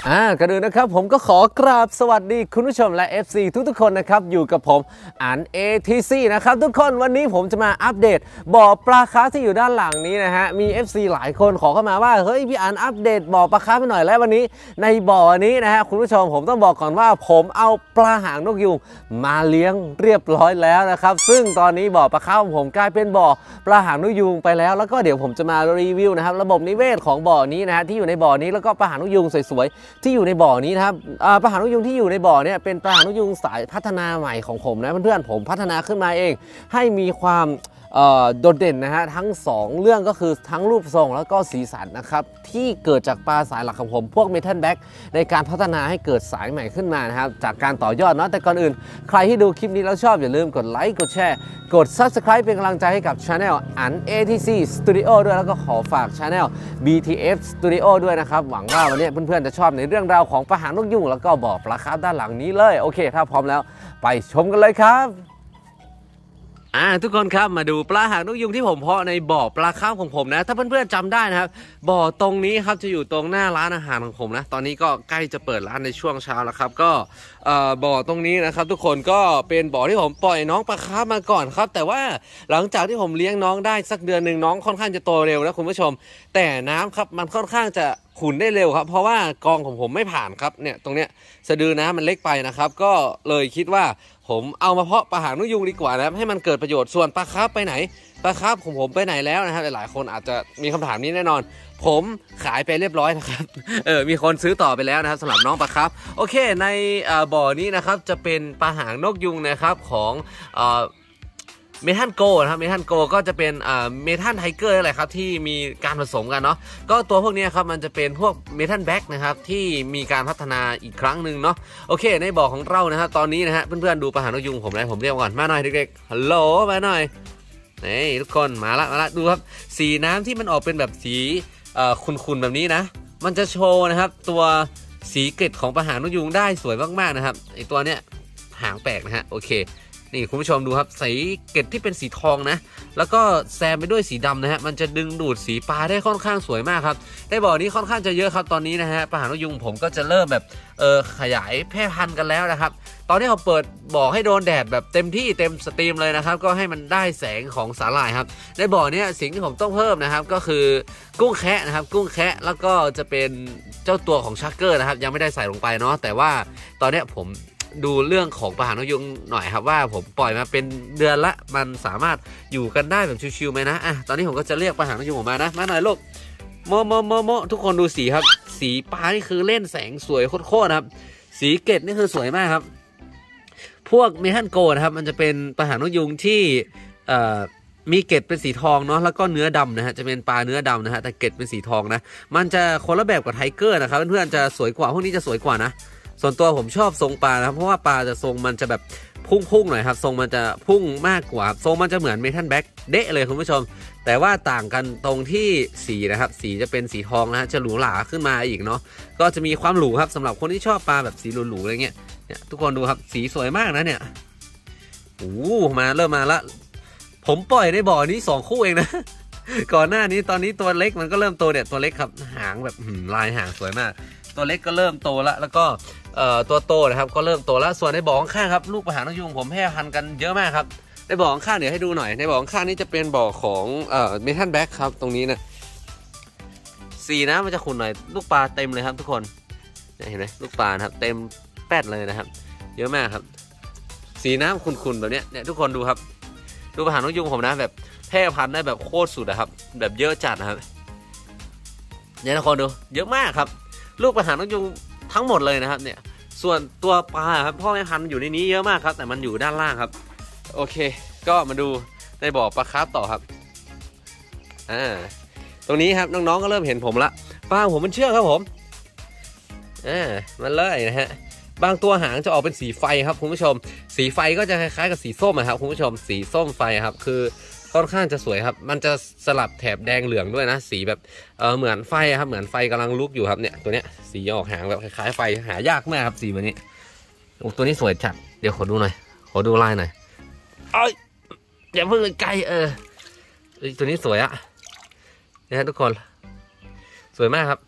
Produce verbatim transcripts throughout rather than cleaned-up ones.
อ่ากันดูนะครับผมก็ขอกราบสวัสดีคุณผู้ชมและ เอฟ ซี ทุกๆคนนะครับอยู่กับผมอัน เอ ที ซี นะครับทุกคนวันนี้ผมจะมาอัปเดตบ่อปลาคาร์ฟที่อยู่ด้านหลังนี้นะฮะมี เอฟ ซี หลายคนขอเข้ามาว่าเฮ้ยพี่อันอัปเดตบ่อปลาคาร์ฟไปหน่อยแล้ววันนี้ในบ่อนี้นะฮะคุณผู้ชมผมต้องบอกก่อนว่าผมเอาปลาหางนกยูงมาเลี้ยงเรียบร้อยแล้วนะครับซึ่งตอนนี้บ่อปลาคาร์ฟของผมกลายเป็นบ่อปลาหางนกยูงไปแล้วแล้วก็เดี๋ยวผมจะมารีวิวนะครับระบบนิเวศของบ่อนี้นะฮะที่อยู่ในบ่อนี้แล้วก็ปลาหางนกยูงสวยๆที่อยู่ในบ่อนี้นะครับปลาหางนกยูงที่อยู่ในบ่อเนี่ยเป็นปลาหางนกยูงสายพัฒนาใหม่ของผมนะเพื่อนๆผมพัฒนาขึ้นมาเองให้มีความโดดเด่นนะฮะทั้งสองเรื่องก็คือทั้งรูปทรงแล้วก็สีสันนะครับที่เกิดจากปลาสายหลักของผมพวกเมทัลแบ็กในการพัฒนาให้เกิดสายใหม่ขึ้นมานะครับจากการต่อยอดเนาะแต่ก่อนอื่นใครที่ดูคลิปนี้แล้วชอบอย่าลืมกดไลค์กดแชร์กด ซับสไครบ์ เป็นกำลังใจให้กับ Channel อัน เอ ที ซี Studio ด้วยแล้วก็ขอฝาก Channel บี ที เอฟ Studio ด้วยนะครับหวังว่าวันนี้เพื่อนๆจะชอบในเรื่องราวของปลาหางนกยูงแล้วก็บ่อปลาคาร์ฟด้านหลังนี้เลยโอเคถ้าพร้อมแล้วไปชมกันเลยครับอ่าทุกคนครับมาดูปลาหางนกยูงที่ผมเพาะในบ่อปลาคาร์ฟของผมนะถ้าเพื่อนๆจำได้นะครับบ่อตรงนี้ครับจะอยู่ตรงหน้าร้านอาหารของผมนะตอนนี้ก็ใกล้จะเปิดร้านในช่วงเช้าแล้วครับก็เอ่อบ่อตรงนี้นะครับทุกคนก็เป็นบ่อที่ผมปล่อยน้องปลาคาร์ฟมาก่อนครับแต่ว่าหลังจากที่ผมเลี้ยงน้องได้สักเดือนหนึ่งน้องค่อนข้างจะโตเร็วนะคุณผู้ชมแต่น้ำครับมันค่อนข้างจะขุ่นได้เร็วครับเพราะว่ากองของผมไม่ผ่านครับเนี่ยตรงเนี้ยสะดือน้ำมันเล็กไปนะครับก็เลยคิดว่าผมเอามาเพาะปลาหางนกยูงดีกว่านะให้มันเกิดประโยชน์ส่วนปลาคาร์ฟไปไหนปลาคาร์ฟของผมไปไหนแล้วนะครับหลายๆคนอาจจะมีคำถามนี้แน่นอนผมขายไปเรียบร้อยนะครับเออมีคนซื้อต่อไปแล้วนะครับสำหรับน้องปลาคาร์ฟโอเคในบ่อนี้นะครับจะเป็นปลาหางนกยูงนะครับของเมทัลโกนะครับเมทัลโกก็จะเป็นเมทัลไทเกอร์อะไรครับที่มีการผสมกันเนาะก็ตัวพวกนี้ครับมันจะเป็นพวกเมทัลแบ็กนะครับที่มีการพัฒนาอีกครั้งหนึ่งเนาะโอเคในบ่อของเรานะครับตอนนี้นะฮะเพื่อนๆดูปลาหางนกยูงผมเลยผมเรียกก่อนมาหน่อยเด็กๆฮัลโหลมาหน่อยนี่ทุกคนมาละมาละดูครับสีน้ำที่มันออกเป็นแบบสีขุ่นๆแบบนี้นะมันจะโชว์นะครับตัวสีเกล็ดของปลาหางนกยูงได้สวยมากๆนะครับไอตัวเนี้ยหางแปลกนะฮะโอเคนี่คุณผู้ชมดูครับสีเกล็ดที่เป็นสีทองนะแล้วก็แซมไปด้วยสีดำนะฮะมันจะดึงดูดสีปลาได้ค่อนข้างสวยมากครับในบ่อนี้ค่อนข้างจะเยอะครับตอนนี้นะฮะปลาหางนกยูงผมก็จะเริ่มแบบเออขยายแพร่พันธุ์กันแล้วนะครับตอนนี้เขาเปิดบ่อให้โดนแดดแบบเต็มที่เต็มสตรีมเลยนะครับก็ให้มันได้แสงของสาหร่ายครับในบ่อนี้สิ่งที่ผมต้องเพิ่มนะครับก็คือกุ้งแคะนะครับกุ้งแคะแล้วก็จะเป็นเจ้าตัวของชักเกอร์นะครับยังไม่ได้ใส่ลงไปเนาะแต่ว่าตอนนี้ผมดูเรื่องของปลาหางนกยูงหน่อยครับว่าผมปล่อยมาเป็นเดือนละมันสามารถอยู่กันได้แบบชิวๆไหมนะอ่ะตอนนี้ผมก็จะเรียกปลาหางนกยูงออกมานะมาหน่อยลูกโมโมโมโมทุกคนดูสีครับสีปลานี่คือเล่นแสงสวยโคตรๆครับสีเกล็ดนี่คือสวยมากครับพวกเมทัลโกนะครับมันจะเป็นปลาหางนกยูงที่เอ่อมีเกล็ดเป็นสีทองเนาะแล้วก็เนื้อดำนะฮะจะเป็นปลาเนื้อดำนะฮะแต่เกล็ดเป็นสีทองนะมันจะคนละแบบกับไทเกอร์นะครับเพื่อนๆจะสวยกว่าพวกนี้จะสวยกว่านะส่วนตัวผมชอบทรงปลานะครับเพราะว่าปลาจะทรงมันจะแบบพุ่งๆหน่อยครับทรงมันจะพุ่งมากกว่าทรงมันจะเหมือนเมทัลแบ็กเดะเลยคุณผู้ชมแต่ว่าต่างกันตรงที่สีนะครับสีจะเป็นสีทองนะฮะจะหรูหราขึ้นมาอีกเนาะก็จะมีความหรูครับสำหรับคนที่ชอบปลาแบบสีหรูๆอะไรเงี้ยเนี่ยทุกคนดูครับสีสวยมากนะเนี่ยโอ้มาเริ่มมาละผมปล่อยในบ่อนี้สองคู่เองนะก่อนหน้านี้ตอนนี้ตัวเล็กมันก็เริ่มโตเนี่ยตัวเล็กครับหางแบบลายหางสวยมากตัวเล็กก็เริ่มโตแล้วแล้วก็ตัวโตนะครับก็เริ่มโตแล้วส่วนในบ่อข้างครับลูกปลาหางนกยูงผมแพร่พันธุ์กันเยอะมากครับในบ่อข้างเดี๋ยวให้ดูหน่อยในบ่อข้างนี้จะเป็นบ่อของเอ่อเมทัลแบ็กครับตรงนี้นะสีน้ำมันจะขุ่นหน่อยลูกปลาเต็มเลยครับทุกคนเห็นไหมลูกปลาครับเต็มแป้ดเลยนะครับเยอะมากครับสีน้ำขุ่นๆแบบนี้เนี่ยทุกคนดูครับดูปลาหางนกยูงผมนะแบบแพร่พันธุ์ได้แบบโคตรสุดนะครับแบบเยอะจัดนะครับเนี่ยทุกคนดูเยอะมากครับลูกปลาหางนกยูงทั้งหมดเลยนะครับเนี่ยส่วนตัวปลาครับพ่อแม่พันธุ์อยู่ในนี้เยอะมากครับแต่มันอยู่ด้านล่างครับโอเคก็มาดูในบ่อปลาคาร์ฟต่อครับอ่าตรงนี้ครับน้องๆก็เริ่มเห็นผมละปลาผมมันเชื่องครับผมอ่ามันเลยนะฮะบางตัวหางจะออกเป็นสีไฟครับคุณผู้ชมสีไฟก็จะคล้ายๆกับสีส้มนะครับคุณผู้ชมสีส้มไฟครับคือค่อนข้างจะสวยครับมันจะสลับแถบแดงเหลืองด้วยนะสีแบบเออเหมือนไฟครับเหมือนไฟกำลังลุกอยู่ครับเนี่ยตัวเนี้ยสีออกหางแบบคล้ายๆไฟหายากมากครับสีแบบนี้โอ้ตัวนี้สวยจัดเดี๋ยวขอดูหน่อยขอดูลายหน่อยเอ้ยอย่าเพิ่งไกลเออตัวนี้สวยอะนะฮะทุกคนสวยมากครับ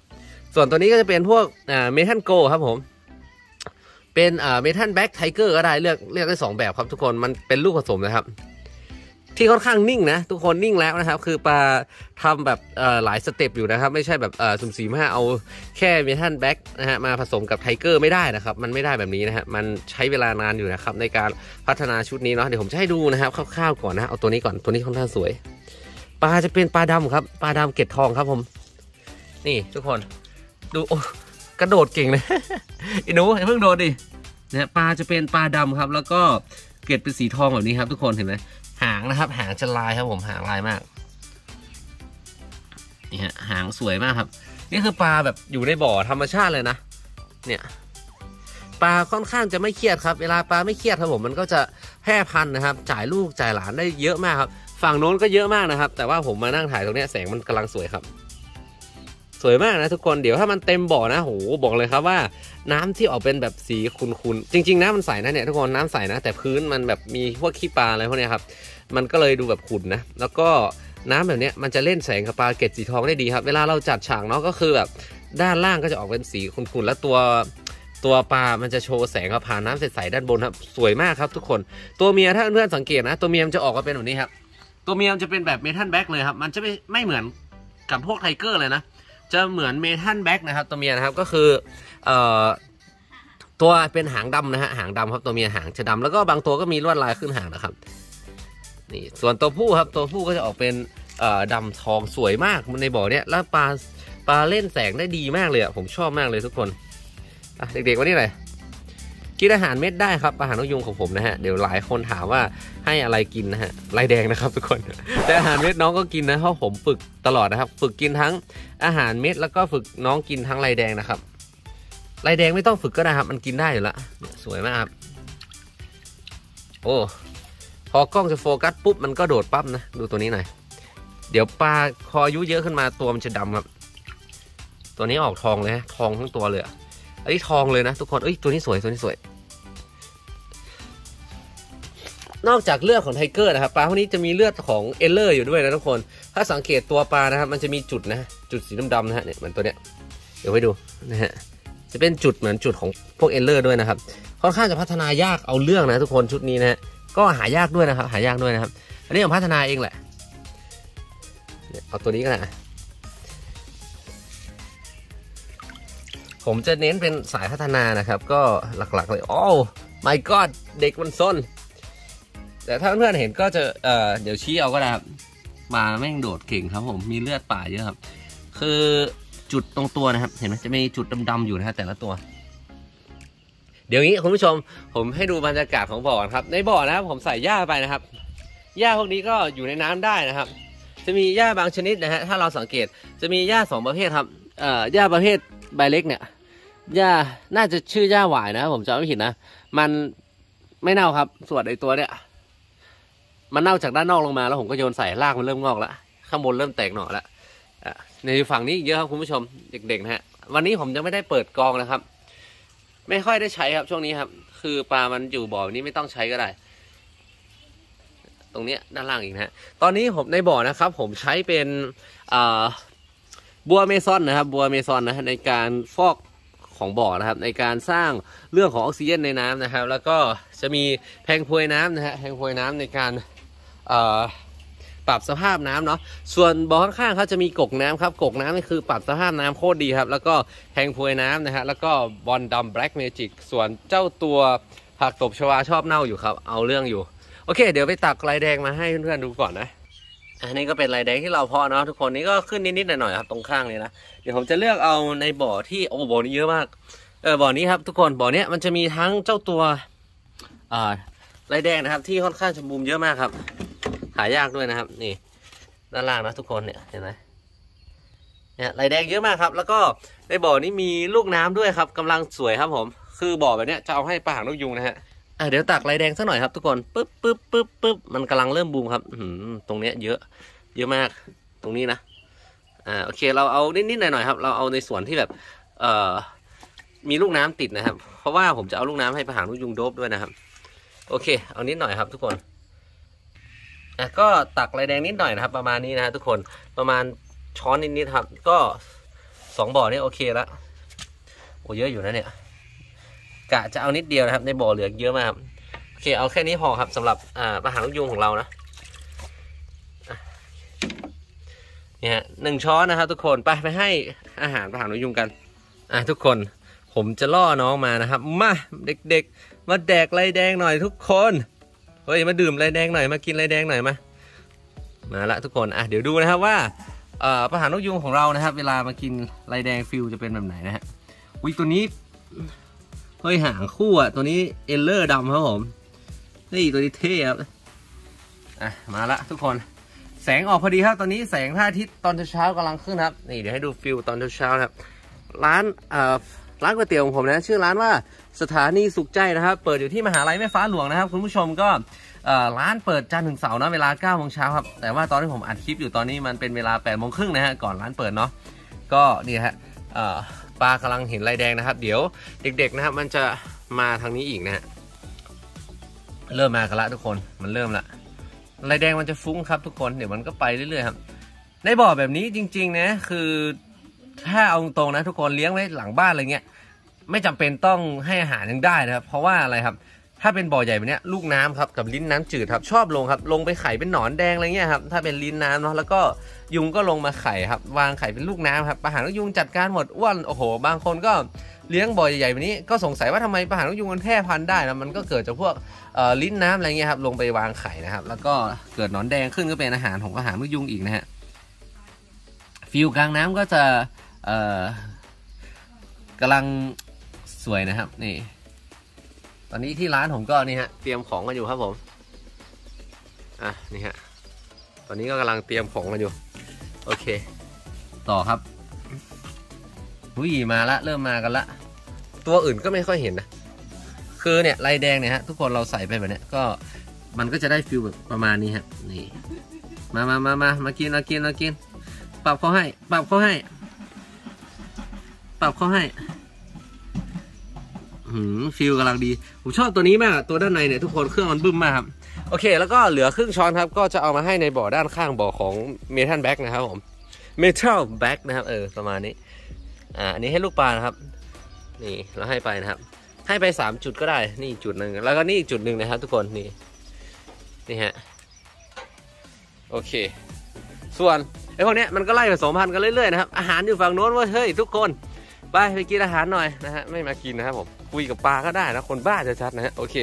ส่วนตัวนี้ก็จะเป็นพวกอ่าเมทัลโกครับผมเป็นอ่าเมทัลแบ็กไทเกอร์ก็ได้เลือกเลือกได้สองแบบครับทุกคนมันเป็นลูกผสมนะครับที่ค่อนข้างนิ่งนะทุกคนนิ่งแล้วนะครับคือปลาทำแบบเอ่อหลายสเต็ปอยู่นะครับไม่ใช่แบบเอ่อสุ่มสี่ห้าเอาแค่เมทัลแบ็กนะฮะมาผสมกับไทเกอร์ไม่ได้นะครับมันไม่ได้แบบนี้นะฮะมันใช้เวลานานอยู่นะครับในการพัฒนาชุดนี้เนาะเดี๋ยวผมจะให้ดูนะครับคร่าวๆก่อนนะเอาตัวนี้ก่อนตัวนี้ค่อนข้างสวยปลาจะเป็นปลาดำครับปลาดำเกล็ดทองครับผมนี่ทุกคนดูโอ้กระโดดเก่งเลย ไอ้หนูอย่าเพิ่งโดดดิเนี่ยปลาจะเป็นปลาดำครับแล้วก็เกล็ดเป็นสีทองแบบนี้ครับทุกคนเห็นไหมหางนะครับหางจะลายครับผมหางลายมากนี่ฮะหางสวยมากครับนี่คือปลาแบบอยู่ในบ่อธรรมชาติเลยนะเนี่ยปลาค่อนข้างจะไม่เครียดครับเวลาปลาไม่เครียดครับผมมันก็จะแพร่พันธุ์นะครับจ่ายลูกจ่ายหลานได้เยอะมากครับฝั่งโน้นก็เยอะมากนะครับแต่ว่าผมมานั่งถ่ายตรงนี้แสงมันกำลังสวยครับสวยมากนะทุกคนเดี๋ยวถ้ามันเต็มบ่อนะโหบอกเลยครับว่าน้ำที่ออกเป็นแบบสีขุ่นๆจริงๆน้ำมันใสนะเนี่ยทุกคนน้ำใสนะแต่พื้นมันแบบมีพวกขี้ปลาอะไรพวกนี้ครับมันก็เลยดูแบบขุ่นนะแล้วก็น้ำแบบนี้มันจะเล่นแสงกับปลาเกล็ดสีทองได้ดีครับเวลาเราจัดฉากเนาะก็คือแบบด้านล่างก็จะออกเป็นสีขุ่นๆแล้วตัวตัวปลามันจะโชว์แสงกับผ่านน้ำใสๆด้านบนครับสวยมากครับทุกคนตัวเมียถ้าเพื่อนสังเกตนะตัวเมียมันจะออกมาเป็นแบบนี้ครับตัวเมียมันจะเป็นแบบเมทัลแบ็กเลยครับมันจะไม่ไม่เหมือนกับพวกไทเกอร์เลยนะจะเหมือนเมทัลแบ็กนะครับตัวเมียนะครับก็คือเอ่อตัวเป็นหางดำนะฮะหางดำครับตัวเมียหางจะดำแล้วก็บางตัวก็มีลวดลายขึ้นหางนะครับนี่ส่วนตัวผู้ครับตัวผู้ก็จะออกเป็นเอ่อดำทองสวยมากในบ่อเนี้ยแล้วปลาปลาเล่นแสงได้ดีมากเลยอ่ะผมชอบมากเลยทุกคนอ่ะเด็กๆวันนี้อะไรกินอาหารเม็ดได้ครับอาหารนกยุงของผมนะฮะเดี๋ยวหลายคนถามว่าให้อะไรกินนะฮะลายแดงนะครับทุกคนแต่อาหารเม็ดน้องก็กินนะเพราะผมฝึกตลอดนะครับฝึกกินทั้งอาหารเม็ดแล้วก็ฝึกน้องกินทั้งลายแดงนะครับลายแดงไม่ต้องฝึกก็ได้ครับมันกินได้อยู่ละสวยมากครับโอ้พอกล้องจะโฟกัสปุ๊บมันก็โดดปั๊บนะดูตัวนี้หน่อยเดี๋ยวปลาพออายุเยอะขึ้นมาตัวมันจะดำครับตัวนี้ออกทองเลยฮะทองทั้งตัวเลยอันนี้ทองเลยนะทุกคนเอ้ยตัวนี้สวยตัวนี้สวยนอกจากเลือดของไทเกอร์นะครับปลาพวกนี้จะมีเลือดของเอลเลอร์อยู่ด้วยนะทุกคนถ้าสังเกตตัวปลานะครับมันจะมีจุดนะจุดสีดำๆนะฮะเนี่ยเหมือนตัวเนี้ยเดี๋ยวไปดูนะฮะจะเป็นจุดเหมือนจุดของพวกเอลเลอร์ด้วยนะครับค่อนข้างจะพัฒนายากเอาเรื่องนะทุกคนชุดนี้นะฮะก็หายากด้วยนะครับหายากด้วยนะครับอันนี้ผมพัฒนาเองแหละเอาตัวนี้ก็ได้ผมจะเน้นเป็นสายพัฒนานะครับก็หลักๆเลยโอ้ my god เด็กมันซนแต่ถ้าเพื่อนๆเห็นก็จะเอ่อเดี๋ยวชี้เอาก็ได้ครับปลาแม่งโดดเก่งครับผมมีเลือดป่าเยอะครับคือจุดตรงตัวนะครับเห็นไหมจะมีจุดดำๆอยู่นะฮะแต่ละตัวเดี๋ยวนี้คุณผู้ชมผมให้ดูบรรยากาศของบ่อครับในบ่อนะครับผมใส่หญ้าไปนะครับหญ้าพวกนี้ก็อยู่ในน้ำได้นะครับจะมีหญ้าบางชนิดนะฮะถ้าเราสังเกตจะมีหญ้าสองประเภทครับเอ่อหญ้าประเภทใบเล็กเนี่ยหญ้าน่าจะชื่อหญ้าหวายนะครับผมจำไม่ผิดนะมันไม่เน่าครับส่วนไอตัวเนี้ยมันเน่าจากด้านนอกลงมาแล้วผมก็โยนใส่รากมันเริ่มงอกแล้วข้างบนเริ่มแตกหน่อแล้วในฝั่งนี้เยอะครับคุณผู้ชมเด็กๆนะฮะวันนี้ผมยังไม่ได้เปิดกองนะครับไม่ค่อยได้ใช้ครับช่วงนี้ครับคือปลามันอยู่บ่อนี้ไม่ต้องใช้ก็ได้ตรงนี้ด้านล่างอีกนะฮะตอนนี้ผมในบ่อนะครับผมใช้เป็นบัวเมซอนนะครับบัวเมซอนนะในการฟอกของบ่อนะครับในการสร้างเรื่องของออกซิเจนในน้ำนะครับแล้วก็จะมีแพงพวยน้ำนะฮะแพงพวยน้ำในการปรับสภาพน้ำเนาะส่วนบ่อข้างๆเขาจะมีกกน้ำครับกกน้ำนี่คือปรับสภาพน้ำโคตรดีครับแล้วก็แพงพวยน้ำนะฮะแล้วก็บอลดำแบล็กเมจิกส่วนเจ้าตัวผักตบชวาชอบเน่าอยู่ครับเอาเรื่องอยู่โอเคเดี๋ยวไปตักลายแดงมาให้เพื่อนๆดูก่อนนะอันนี้ก็เป็นลายแดงที่เราเพาะเนาะทุกคนนี่ก็ขึ้นนิดๆหน่อยๆครับตรงข้างนี้นะเดี๋ยวผมจะเลือกเอาในบ่อที่โอ้บ่อนี้เยอะมากเออบ่อนี้ครับทุกคนบ่อนี้มันจะมีทั้งเจ้าตัวอ่าลายแดงนะครับที่ค่อนข้างจะบูมเยอะมากครับหายากด้วยนะครับนี่ด้านล่างนะทุกคนเนี่ยเห็นไหมเนี่ยลายแดงเยอะมากครับแล้วก็ในบ่อนี้มีลูกน้ำด้วยครับกำลังสวยครับผมคือบ่อแบบนี้จะเอาให้ปลาหางนกยุงนะฮะอ่ะเดี๋ยวตักลายแดงสักหน่อยครับทุกคนปึ๊บปึ๊บปึ๊บปึ๊บมันกำลังเริ่มบูมครับอืมตรงเนี้ยเยอะเยอะมากตรงนี้นะอ่าโอเคเราเอานิดๆหน่อยๆครับเราเอาในส่วนที่แบบเอ่อมีลูกน้ำติดนะครับเพราะว่าผมจะเอาลูกน้ำให้ปลาหางนกยุงโดบด้วยนะครับโอเคเอานิดหน่อยครับทุกคนอ่ะก็ตักลายแดงนิดหน่อยนะครับประมาณนี้นะทุกคนประมาณช้อนนิดๆครับก็สองบ่อนี่โอเคแล้วโอ้เยอะอยู่นะเนี่ยกะจะเอานิดเดียวนะครับในบ่อเหลือเยอะมากโอเคเอาแค่นี้พอครับสำหรับอ่าอาหารนกยุงของเรานะเนี่ยหนึ่งช้อนนะครับทุกคนไปไปให้อาหารอาหารนกยุงกันอ่ะทุกคนผมจะล่อน้องมานะครับมาเด็กๆมาแดกไรแดงหน่อยทุกคนเฮ้ยมาดื่มไรแดงหน่อยมากินไรแดงหน่อยมามาละทุกคนอ่ะเดี๋ยวดูนะครับว่าเอ่ออาหารนกยุงของเรานะครับเวลามากินไรแดงฟิลจะเป็นแบบไหนนะฮะวิตัวนี้เฮ้ยหางคู่อ่ะตัวนี้เอลเลอร์ดำครับผมนี่ตัวนี้เท่ครับอ่ะมาละทุกคนแสงออกพอดีครับตอนนี้แสงพระอาทิตย์ตอนเช้ากำลังขึ้นครับนี่เดี๋ยวให้ดูฟิลตอนเช้าครับร้านเอ่อร้านก๋วยเตี๋ยวของผมนะชื่อร้านว่าสถานีสุขใจนะครับเปิดอยู่ที่มหาลัยแม่ฟ้าหลวงนะครับคุณผู้ชมก็ร้านเปิดจันทร์ถึงเสาร์นะเวลาเก้าโมงเช้าครับแต่ว่าตอนที่ผมอัดคลิปอยู่ตอนนี้มันเป็นเวลาแปดโมงครึ่งนะฮะก่อนร้านเปิดเนาะก็นี่ฮะปลากำลังเห็นไรแดงนะครับเดี๋ยวเด็กๆนะครับมันจะมาทางนี้อีกนะฮะเริ่มมากันละทุกคนมันเริ่มละไรแดงมันจะฟุ้งครับทุกคนเดี๋ยวมันก็ไปเรื่อยๆครับในบ่อแบบนี้จริงๆนะคือถ้าเอาตรงนะทุกคนเลี้ยงไว้หลังบ้านอะไรเงี้ยไม่จำเป็นต้องให้อาหารยังได้นะครับเพราะว่าอะไรครับถ้าเป็นบ่อใหญ่แบบนี้ลูกน้ำครับกับลิ้นน้ำจืดครับชอบลงครับลงไปไข่เป็นหนอนแดงอะไรเงี้ยครับถ้าเป็นลิ้นน้ำเนาะแล้วก็ยุงก็ลงมาไข่ครับวางไข่เป็นลูกน้ำครับอาหารนกยุงจัดการหมดอ้วนโอ้โหบางคนก็เลี้ยงบ่อใหญ่ๆแบบนี้ก็สงสัยว่าทำไมอาหารนกยุงมันแพร่พันธุ์ได้นะมันก็เกิดจากพวกลิ้นน้ำอะไรเงี้ยครับลงไปวางไข่นะครับแล้วก็เกิดหนอนแดงขึ้นก็เป็นอาหารของอาหารนกยุงอีกนะฮะฟิวกลางน้ำก็จะกำลังสวยนะครับนี่ตอนนี้ที่ร้านผมก็นี่ฮะเตรียมของกันอยู่ครับผมอ่ะนี่ฮะตอนนี้ก็กำลังเตรียมของกันอยู่โอเคต่อครับหุ้ยมาละเริ่มมากันละตัวอื่นก็ไม่ค่อยเห็นนะคือเนี่ยลายแดงเนี่ยฮะทุกคนเราใส่ไปแบบเนี้ยก็มันก็จะได้ฟิลแบบประมาณนี้ฮะนี่มามามามามากินมากินมากินปรับเขาให้ปรับเขาให้ปรับเขาให้หืมฟิลกำลังดีผมชอบตัวนี้มากตัวด้านในเนี่ยทุกคนเครื่องมันบึ้มมากครับโอเคแล้วก็เหลือครึ่งช้อนครับก็จะเอามาให้ในบ่อด้านข้างบ่อของเมทัลแบ็กนะครับผมเมทัลแบ็กนะครับเออประมาณนี้อ่าอันนี้ให้ลูกปลานะครับนี่เราให้ไปนะครับให้ไปสามจุดก็ได้นี่จุดหนึ่งแล้วก็นี่อีกจุดหนึ่งนะครับทุกคนนี่นี่ฮะโอเคส่วนไอ้พวกเนี้ยมันก็ไล่ผสมพันธุ์กันเรื่อยๆนะครับอาหารอยู่ฝั่งโน้นว่าเฮ้ยทุกคนไปไปกินอาหารหน่อยนะฮะไม่มากินนะครับผมคุยกับปลาก็ได้นะคนบ้าจะชัดนะฮะโอเค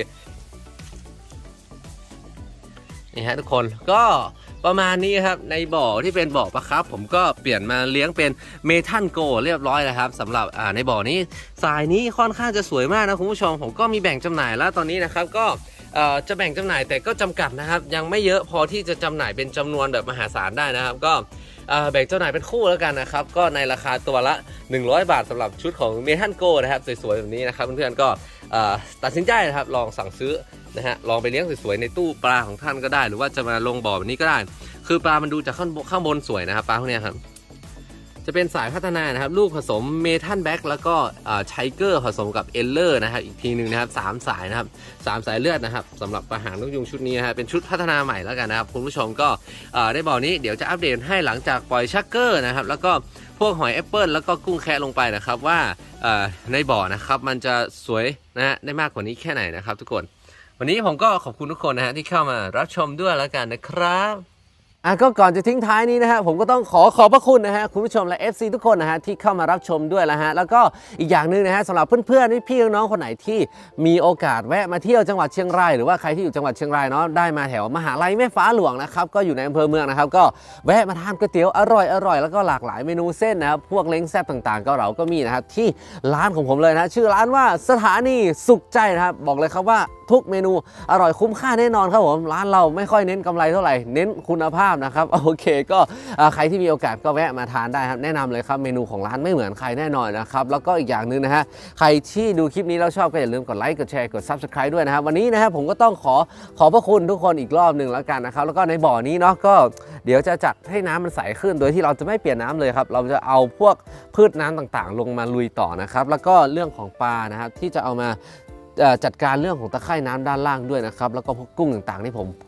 นี่ฮะทุกคนก็ประมาณนี้ครับในบ่อที่เป็นบ่อปลาครับผมก็เปลี่ยนมาเลี้ยงเป็นเมทัลโกเรียบร้อยแล้วครับสำหรับอ่าในบ่อนี้สายนี้ค่อนข้างจะสวยมากนะคุณผู้ชมผมก็มีแบ่งจำหน่ายแล้วตอนนี้นะครับก็จะแบ่งจำหน่ายแต่ก็จำกัดนะครับยังไม่เยอะพอที่จะจำหน่ายเป็นจำนวนแบบมหาศาลได้นะครับก็แบ่งจำหน่ายเป็นคู่แล้วกันนะครับก็ในราคาตัวละหนึ่งร้อยบาทสำหรับชุดของเมทัลโกนะครับสวยๆแบบนี้นะครับเพื่อนๆก็ตัดสินใจนะครับลองสั่งซื้อนะฮะลองไปเลี้ยงสวยๆในตู้ปลาของท่านก็ได้หรือว่าจะมาลงบ่อแบบนี้ก็ได้คือปลามันดูจากข้างข้างบนสวยนะครับปลาพวกนี้ครับจะเป็นสายพัฒนานะครับลูกผสมเมทัลแบ็กแล้วก็ไชเกอร์ผสมกับเอลเลอร์นะครับอีกทีหนึ่งนะครับสามสายนะครับสามสายเลือดนะครับสำหรับอาหารนกยุงชุดนี้นะฮะเป็นชุดพัฒนาใหม่แล้วกันนะครับคุณผู้ชมก็ได้บ่อนี้เดี๋ยวจะอัปเดตให้หลังจากปล่อยชักเกอร์นะครับแล้วก็พวกหอยแอปเปิลแล้วก็กุ้งแคะลงไปนะครับว่าในบ่อนะครับมันจะสวยนะฮะได้มากกว่านี้แค่ไหนนะครับทุกคนวันนี้ผมก็ขอบคุณทุกคนนะฮะที่เข้ามารับชมด้วยแล้วกันนะครับอ่ะก็ก่อนจะทิ้งท้ายนี้นะฮะผมก็ต้องขอขอบพระคุณนะฮะคุณผู้ชมและ เอฟ ซี ทุกคนนะฮะที่เข้ามารับชมด้วยแล้วฮะแล้วก็อีกอย่างหนึ่งนะฮะสำหรับเพื่อนๆพี่น้องคนไหนที่มีโอกาสแวะมาเที่ยวจังหวัดเชียงรายหรือว่าใครที่อยู่จังหวัดเชียงรายเนาะได้มาแถวมหาลัยแม่ฟ้าหลวงนะครับก็อยู่ในอำเภอเมืองนะครับก็แวะมาทานก๋วยเตี๋ยวอร่อยอร่อยแล้วก็หลากหลายเมนูเส้นนะครับพวกเล้งแซ่บต่างๆก็เราก็มีนะครับที่ร้านของผมเลยนะชื่อร้านว่าสถานีสุขใจนะครับบอกเลยครับว่าทุกเมนูอร่อยคุ้มค่าแน่นอนครับผมร้านเราไม่ค่อยเน้นกำไรเท่าไหร่เน้นคุณภาพนะครับโอเคก็ใครที่มีโอกาสก็แวะมาทานได้ครับแนะนำเลยครับเมนูของร้านไม่เหมือนใครแน่นอนนะครับแล้วก็อีกอย่างหนึ่งนะฮะใครที่ดูคลิปนี้แล้วชอบก็อย่าลืมกดไลค์กดแชร์กด ซับสไครบ์ ด้วยนะครับวันนี้นะครับผมก็ต้องขอขอบพระคุณทุกคนอีกรอบหนึ่งแล้วกันนะครับแล้วก็ในบ่อนี้เนาะก็เดี๋ยวจะจัดให้น้ำมันใสขึ้นโดยที่เราจะไม่เปลี่ยนน้ำเลยครับเราจะเอาพวกพืชน้ำต่างๆลงมาลุยต่อนะครับแล้วก็เรื่องของปลานะครับที่จะเอามาจัดการเรื่องของตะไคร่น้ำด้านล่างด้วยนะครับแล้วก็พวกกุ้งต่างๆที่ผมพูด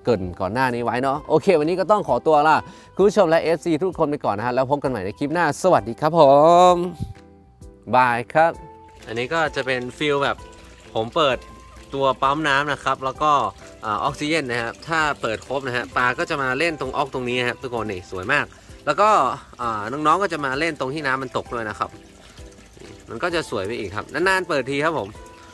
เกริ่นก่อนหน้านี้ไว้เนาะโอเควันนี้ก็ต้องขอตัวลาคุณผู้ชมและ เอฟ ซี ทุกคนไปก่อนนะฮะแล้วพบกันใหม่ในคลิปหน้าสวัสดีครับผมบายครับอันนี้ก็จะเป็นฟิลแบบผมเปิดตัวปั๊มน้ำนะครับแล้วก็ออกซิเจนนะครับถ้าเปิดครบนะฮะปลาก็จะมาเล่นตรงออกตรงนี้ครับทุกคนนี่สวยมากแล้วก็น้องๆก็จะมาเล่นตรงที่น้ำมันตกด้วยนะครับมันก็จะสวยไปอีกครับนานๆเปิดทีครับผม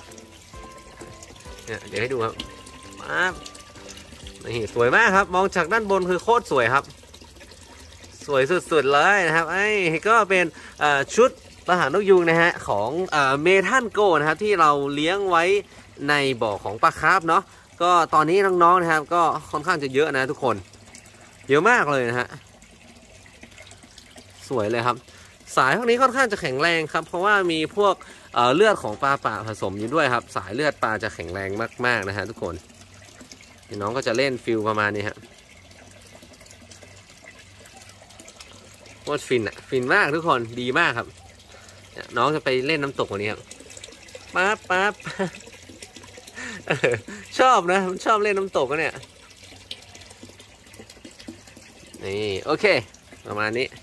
เนี่ยเดี๋ยวให้ดูครับมานี่สวยมากครับมองจากด้านบนคือโคตรสวยครับสวยสุดๆเลยนะครับไอ้ก็เป็นชุดปลาหางนกยูงนะฮะของเมทัลโกนะครับที่เราเลี้ยงไว้ในบ่อของปลาคาร์ฟเนาะก็ตอนนี้น้องๆนะครับก็ค่อนข้างจะเยอะนะทุกคนเยอะมากเลยนะฮะสวยเลยครับสายพวกนี้ค่อนข้างจะแข็งแรงครับเพราะว่ามีพวก เ, เลือดของปลาป่าผสมอยู่ด้วยครับสายเลือดปลาจะแข็งแรงมากๆนะฮะทุกคนน้องก็จะเล่นฟิลประมาณนี้ฮะโคตรฟินอะฟินมากทุกคนดีมากครับน้องจะไปเล่นน้ำตกวันนี้ครับปั๊บปั๊บชอบนะชอบเล่นน้ำตกก็เนี่ยนี่โอเคประมาณนี้